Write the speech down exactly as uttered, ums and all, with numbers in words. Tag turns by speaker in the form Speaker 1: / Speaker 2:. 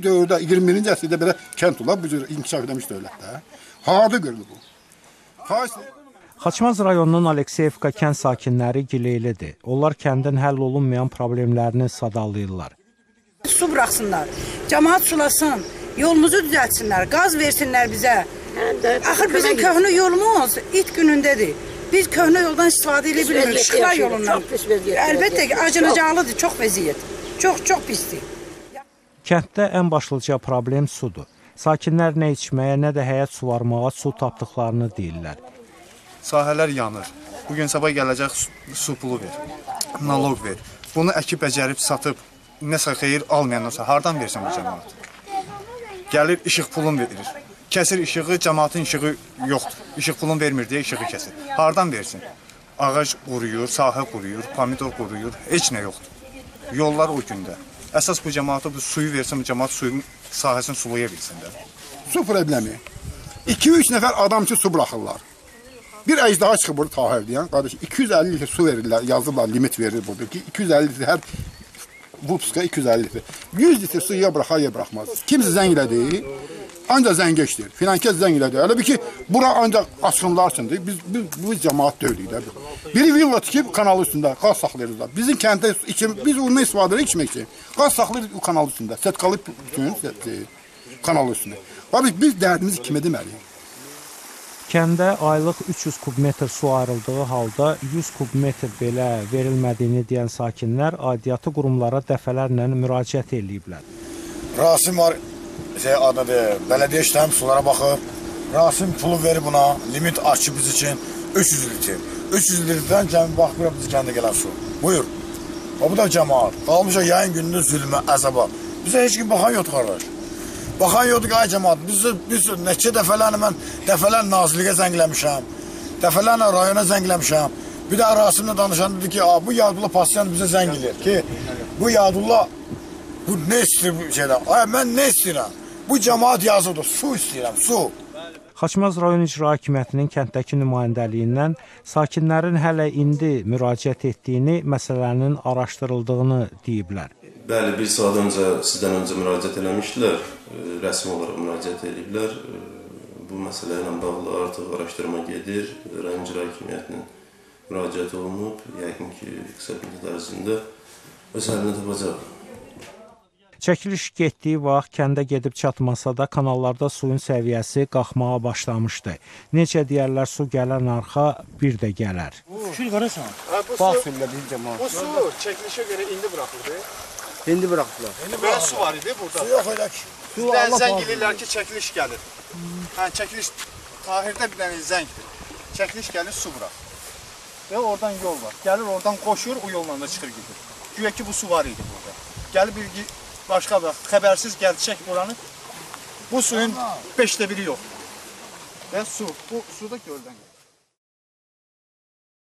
Speaker 1: dövrdə iyirmi birinci əsrdə belə kənd olar, bu cür inkişaf edilmiş dövlətdə. Harada görülür bu?
Speaker 2: Xaçmaz rayonunun Alekseyevka kənd sakinləri gileylidir. Onlar kəndin həll olunmayan problemlərini sadalayırlar.
Speaker 3: Su bıraxsınlar, cəmaat sulasın, yolumuzu düzəltsinlər, qaz versinlər bizə. Axır bizim köhnə yolumuz it günündədir. Biz köhnə yoldan istifadə edə bilmirik, şıxlar yolundan. Əlbəttə ki, acınacaqlıdır, çox vəziyyət, çox, çox pisdir.
Speaker 2: Kənddə ən başlıca problem sudur. Sakinlər nə içməyə, nə də həyət suvarmağa su tapdıqlarını deyirlər.
Speaker 4: Sahələr yanır. Bugün sabah gələcək su pulu ver, naloq ver. Bunu əkib bəcərib satıb, nəsə xeyir almayandan sonra hardan versin bu cəmaat? Gəlir, işıq pulun verir. Kəsir işığı, cəmaatın işığı yoxdur. İşıq pulun vermir deyə işığı kəsir. Hardan versin? Ağac quruyur, sahə quruyur, pomidor quruyur, heç nə yoxdur. Yollar o gündə. Əsas bu cəmaata bu suyu versin, bu cəmaat suyun sahəsini sulaya bilsin də.
Speaker 1: Su problemi. iki üç nəfər adam üçün su bıraxırlar. Bir əcdaha çıxıb burada Tahir deyən, qardaş iki yüz əlli litr su verirlər, yazırlar, limit verir burada ki, iki yüz əlli litr hər vupska iki yüz əlli litr. yüz litr su ya bıraxar, ya bıraxmaz. Kimsə zəng elədi, ancaq zəngeçdir. Filankəs zəng elədi. Elə bir ki, bura ancaq açqınlar üçündür. Biz, biz, biz cəmaat deyildik də. Biri villa tikib kanalı üstündə, qaz saxlayırlar. Bizim kəndə için, biz ondan istifadə edirik içmək üçün. Qaz saxlayırıq o kanal üstündə, setkalı bütün kanal üstündə. Abi biz dərdimizi kimə deməliyik?
Speaker 2: Kəndə aylıq üç yüz kub metr su ayrıldığı halda yüz kub metr belə verilmədiyini deyən sakinlər aidiyyatı qurumlara dəfələrlə müraciət ediblər.
Speaker 5: Rasim var, şey adadır, bələdiyyə işləm sulara baxır. Rasim pulu verir buna, limit açıb biz üçün üç yüz litr. üç yüz litrdən gəmi bax, bura biz kəndə gələn su. Buyur. O bu da cəmaat. Qalmışaq yayın gününün zülmə, əzaba. Bizə heç kim baxan yoxdur, qardaş. Baxan yoxdur ki, ay cəmaat, biz, biz neçə dəfələrlə mən dəfələr nazirliyə zəngləmişəm, dəfələrlə rayona zəngləmişəm. Bir də Rasimlə danışan dedi ki, bu Yadullah pasiyonu bizə zəng edir ki, bu Yadullah, bu nə istəyir bu şeydən? Ay, mən nə istəyirəm? Bu cəmaat yazıdır, su istəyirəm, su.
Speaker 2: Xaçmaz rayon icra hakimiyyətinin kənddəki nümayəndəliyindən sakinlərin hələ indi müraciət etdiyini, məsələnin araşdırıldığını deyiblər.
Speaker 6: Bəli, bir saat öncə, sizdən öncə müraciət eləmişdilər, rəsmi olaraq müraciət ediblər. Bu məsələ ilə bağlı artıq araşdırma gedir, rayon icra hakimiyyətinin müraciət olunub, yəqin ki, qısa müddət ərzində öz həllini tapacaq.
Speaker 2: Çəkiliş getdiyi vaxt kəndə gedib çatmasa da kanallarda suyun səviyyəsi qalxmağa başlamışdı. Necə deyərlər, su gələn arxa bir də gələr.
Speaker 7: Şükür qarasan.
Speaker 1: Bax sürülə bizim cəmaat.
Speaker 4: Bu su çəkilişə görə indi buraxıldı.
Speaker 7: İndi bıraxdılar.
Speaker 4: İndi belə su var idi burada.
Speaker 5: Su yox elə ki.
Speaker 4: Bizdən zəng edirlər ki, çəkiliş gəlir. Hə, çəkiliş, Tahirdə bir dənə zəngdir. Çəkiliş gəlir, su bırax. Və oradan yol var. Gəlir, oradan qoşur, o yolla da çıxır gedir. Güya ki, bu su var idi burada. Gəlib bir başqa bax, xəbərsiz gəldi, çək oranı. Bu suyun beşdə biri yox. Və su, bu su da göldən gəlir.